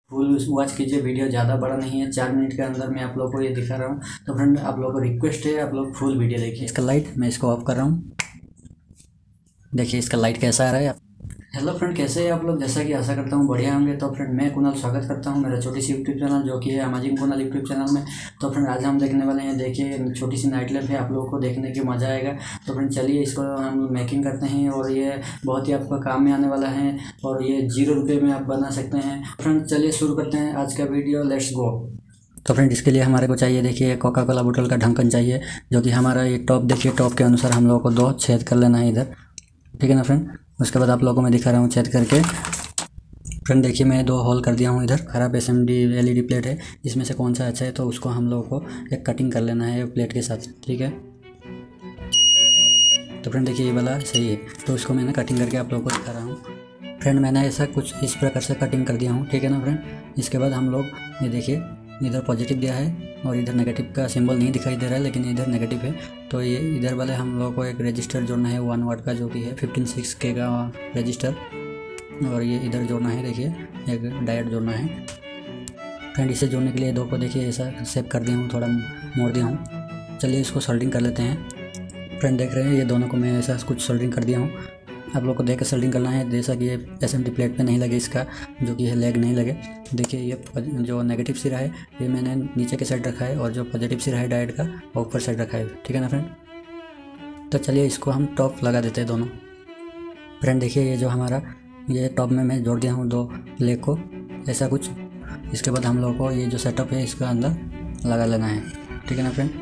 Full watch कीजिए, video ज़्यादा बड़ा नहीं है, 4 मिनट के अंदर मैं आप लोग को ये दिखा रहा हूँ। तो फ्रेंड आप लोग को रिक्वेस्ट है, आप लोग फुल वीडियो देखिए। इसका लाइट मैं इसको ऑफ कर रहा हूँ, देखिए इसका लाइट कैसा आ रहा है। हेलो फ्रेंड, कैसे हैं आप लोग? जैसा कि आशा करता हूँ बढ़िया होंगे। तो फ्रेंड मैं कुणाल स्वागत करता हूँ मेरा छोटी सी यूट्यूब चैनल जो कि है अमेजिंग कुणाल यूट्यूब चैनल में। तो फ्रेंड आज हम देखने वाले हैं, देखिए छोटी सी नाइट लाइफ है, आप लोगों को देखने की मज़ा आएगा। तो फ्रेंड चलिए इसको हम मेकिंग करते हैं और ये बहुत ही आपका काम में आने वाला है और ये 0 रुपये में आप बना सकते हैं। फ्रेंड चलिए शुरू करते हैं आज का वीडियो, लेट्स गो। तो फ्रेंड इसके लिए हमारे को चाहिए, देखिए कोका कोला बोतल का ढक्कन चाहिए, जो कि हमारा ये टॉप, देखिए टॉप के अनुसार हम लोगों को 2 छेद कर लेना है इधर, ठीक है ना फ्रेंड। उसके बाद आप लोगों को मैं दिखा रहा हूँ छेद करके। फ्रेंड देखिए मैं 2 होल कर दिया हूँ इधर। खराब SMD LED प्लेट है, इसमें से कौन सा अच्छा है तो उसको हम लोगों को एक कटिंग कर लेना है प्लेट के साथ, ठीक है। तो फ्रेंड देखिए ये वाला सही है, तो उसको मैंने कटिंग करके आप लोगों को दिखा रहा हूँ। फ्रेंड मैंने ऐसा कुछ इस प्रकार से कटिंग कर दिया हूँ, ठीक है ना फ्रेंड। इसके बाद हम लोग ये देखिए इधर पॉजिटिव दिया है और इधर नेगेटिव का सिंबल नहीं दिखाई दे रहा है, लेकिन इधर नेगेटिव है। तो ये इधर वाले हम लोग को एक रजिस्टर जोड़ना है 1 वाट का, जो कि है 15.6K का रजिस्टर, और ये इधर जोड़ना है, देखिए एक डायोड जोड़ना है। फ्रेंड इसे जोड़ने के लिए 2 को देखिए ऐसा सेव कर दिया हूँ, थोड़ा मोड़ दिया हूँ। चलिए इसको सोल्डरिंग कर लेते हैं। फ्रेंड देख रहे हैं ये दोनों को मैं ऐसा कुछ सोल्डरिंग कर दिया हूँ। आप लोग को देख के सोल्डरिंग करना है, जैसा कि ये SMD प्लेट पे नहीं लगे इसका, जो कि है लेग नहीं लगे। देखिए ये जो नेगेटिव सिरा है ये मैंने नीचे के साइड रखा है, और जो पॉजिटिव सिरा है डायोड का वो ऊपर साइड रखा है, ठीक है ना फ्रेंड। तो चलिए इसको हम टॉप लगा देते हैं दोनों। फ्रेंड देखिए ये जो हमारा ये टॉप में मैं जोड़ दिया हूँ 2 लेग को, ऐसा कुछ। इसके बाद हम लोग को ये जो सेटअप है इसका अंदर लगा लेना है, ठीक है ना फ्रेंड।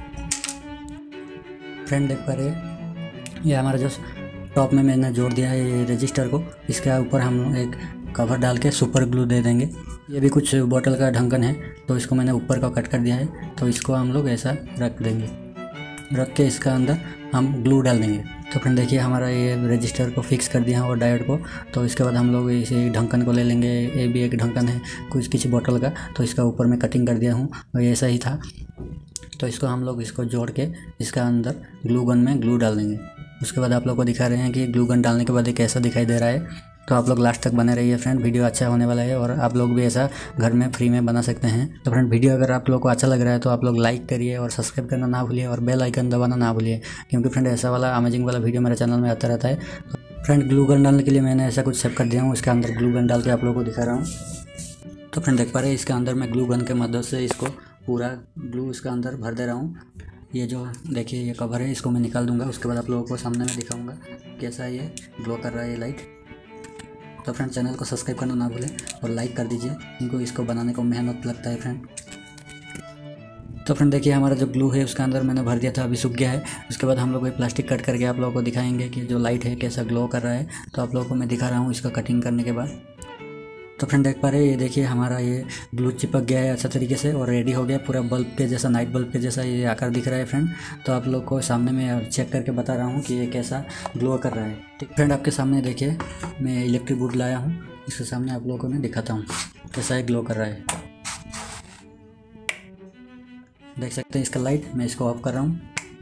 फ्रेंड देख पा रहे ये हमारा जो टॉप में मैंने जोड़ दिया है ये रजिस्टर को, इसके ऊपर हम एक कवर डाल के सुपर ग्लू दे देंगे। ये भी कुछ बोतल का ढक्कन है, तो इसको मैंने ऊपर का कट कर दिया है, तो इसको हम लोग ऐसा रख देंगे, रख के इसका अंदर हम ग्लू डाल देंगे। तो फ्रेंड देखिए हमारा ये रजिस्टर को फिक्स कर दिया और डायोड को। तो इसके बाद हम लोग इसे ढक्कन को ले लेंगे, ये भी एक ढक्कन है कुछ किसी बोतल का, तो इसका ऊपर में कटिंग कर दिया हूँ और ऐसा ही था। तो इसको हम लोग इसको जोड़ के इसका अंदर ग्लू गन में ग्लू डाल देंगे। उसके बाद आप लोग को दिखा रहे हैं कि ग्लू गन डालने के बाद ये कैसा दिखाई दे रहा है। तो आप लोग लास्ट तक बने रहिए फ्रेंड, वीडियो अच्छा होने वाला है और आप लोग भी ऐसा घर में फ्री में बना सकते हैं। तो फ्रेंड वीडियो अगर आप लोग को अच्छा लग रहा है तो आप लोग लाइक करिए और सब्सक्राइब करना ना भूलिए और बेल आइकन दबाना ना भूलिए, क्योंकि फ्रेंड ऐसा वाला अमेजिंग वाला वीडियो मेरे चैनल में आता रहता है। फ्रेंड ग्लू गन डालने के लिए मैंने ऐसा कुछ सेव कर दिया हूँ, इसके अंदर ग्लू गन डाल के आप लोगों को दिखा रहा हूँ। तो फ्रेंड देख पा रहे हैं इसके अंदर मैं ग्लू गन के मदद से इसको पूरा ग्लू इसका अंदर भर दे रहा हूँ। ये जो देखिए ये कवर है इसको मैं निकाल दूंगा, उसके बाद आप लोगों को सामने में दिखाऊंगा कैसा ये ग्लो कर रहा है ये लाइट। तो फ्रेंड चैनल को सब्सक्राइब करना ना भूलें और लाइक कर दीजिए, इनको इसको बनाने को मेहनत लगता है फ्रेंड। तो फ्रेंड देखिए हमारा जो ग्लू है उसका अंदर मैंने भर दिया था, अभी सूख गया है। उसके बाद हम लोग ये प्लास्टिक कट करके आप लोगों को दिखाएंगे कि जो लाइट है कैसा ग्लो कर रहा है। तो आप लोगों को मैं दिखा रहा हूँ इसका कटिंग करने के बाद। तो फ्रेंड देख पा रहे हैं ये देखिए हमारा ये ग्लू चिपक गया है अच्छा तरीके से और रेडी हो गया, पूरा बल्ब के जैसा, नाइट बल्ब के जैसा ये आकार दिख रहा है फ्रेंड। तो आप लोग को सामने में चेक करके बता रहा हूँ कि ये कैसा ग्लो कर रहा है, ठीक फ्रेंड। आपके सामने देखिए मैं इलेक्ट्रिक बोर्ड लाया हूँ, इसके सामने आप लोगों को मैं दिखाता हूँ कैसा ये ग्लो कर रहा है। देख सकते हैं इसका लाइट, मैं इसको ऑफ कर रहा हूँ।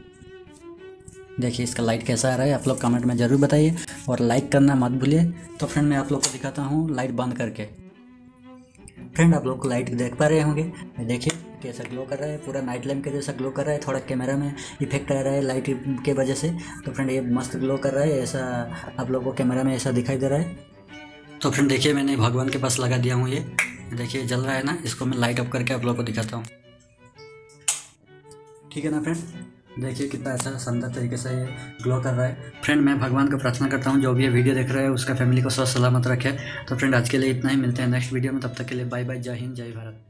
देखिए इसका लाइट कैसा आ रहा है, आप लोग कमेंट में ज़रूर बताइए और लाइक करना मत भूलिए। तो फ्रेंड मैं आप लोग को दिखाता हूँ लाइट बंद करके। फ्रेंड आप लोग को लाइट देख पा रहे होंगे, देखिए कैसा ग्लो कर रहा है, पूरा नाइट लैम्प के जैसा ग्लो कर रहा है। थोड़ा कैमरा में इफेक्ट आ रहा है लाइट के वजह से। तो फ्रेंड ये मस्त ग्लो कर रहा है, ऐसा आप लोग को कैमरा में ऐसा दिखाई दे रहा है। तो फ्रेंड देखिए मैंने भगवान के पास लगा दिया हूँ, ये देखिए जल रहा है ना, इसको मैं लाइट ऑफ करके आप लोग को दिखाता हूँ, ठीक है ना फ्रेंड। देखिए कितना अच्छा शानदार तरीके से ये ग्लो कर रहा है। फ्रेंड मैं भगवान को प्रार्थना करता हूँ जो भी ये वीडियो देख रहा है उसका फैमिली को स्वस्थ सलामत रखे। तो फ्रेंड आज के लिए इतना ही, मिलते हैं नेक्स्ट वीडियो में, तब तक के लिए बाय बाय, जय हिंद जय भारत।